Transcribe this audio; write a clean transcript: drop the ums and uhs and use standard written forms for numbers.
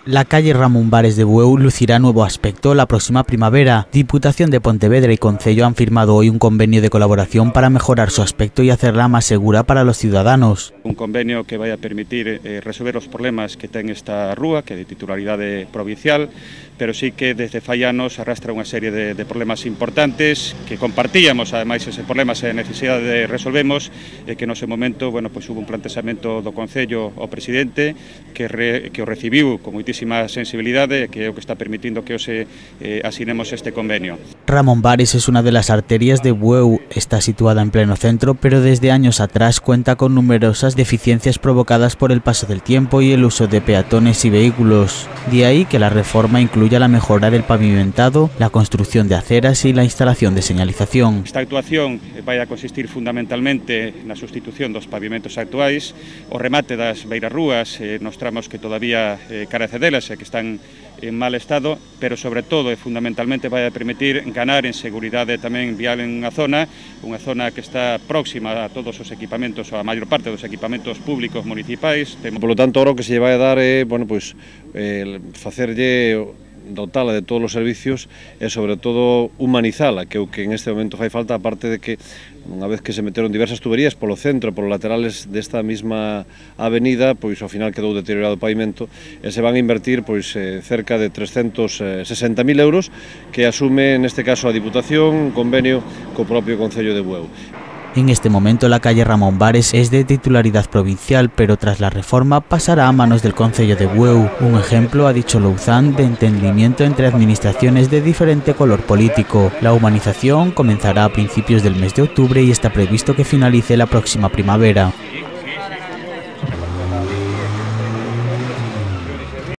La calle Ramón Bares de Bueu lucirá nuevo aspecto la próxima primavera. Diputación de Pontevedra y Concello han firmado hoy un convenio de colaboración para mejorar su aspecto y hacerla más segura para los ciudadanos. Un convenio que vaya a permitir resolver os problemas que ten esta rúa, que é de titularidade provincial, pero sí que desde fai anos arrastra unha serie de problemas importantes que compartíamos, ademais ese problemas e necesidade de resolvemos, e que no ese momento, bueno, pois hubo un plantexamento do Concello ao presidente que o recibiu con moitísima sensibilidade, que é o que está permitindo que hoxe asinemos este convenio. Ramón Bares es una de las arterias de Bueu, está situada en pleno centro, pero desde años atrás cuenta con numerosas deficiencias provocadas por el paso del tiempo y el uso de peatones y vehículos. De ahí que la reforma incluya la mejora del pavimentado, la construcción de aceras y la instalación de señalización. Esta actuación vai a consistir fundamentalmente na sustitución dos pavimentos actuais, o remate das beirarrúas nos tramos que todavía carece delas e que están en mal estado, pero sobre todo e fundamentalmente vai a permitir ganar en seguridade tamén vial en unha zona que está próxima a todos os equipamentos, ou a maior parte dos equipamentos públicos municipais. Por lo tanto, ahora o que se lle vai a dar é, bueno, pois, facerlle dotala de todos os servicios e sobre todo humanizala, que é o que en este momento fai falta, aparte de que unha vez que se meteron diversas tuberías polo centro e polos laterales desta mesma avenida, pois ao final quedou deteriorado o pavimento e se van a invertir pois cerca de 360.000 euros que asume neste caso a Diputación, un convenio co propio Concello de Bueu. En este momento la calle Ramón Bares es de titularidad provincial, pero tras la reforma pasará a manos del Concello de Bueu. Un ejemplo, ha dicho Louzán, de entendimiento entre administraciones de diferente color político. La humanización comenzará a principios del mes de octubre y está previsto que finalice la próxima primavera.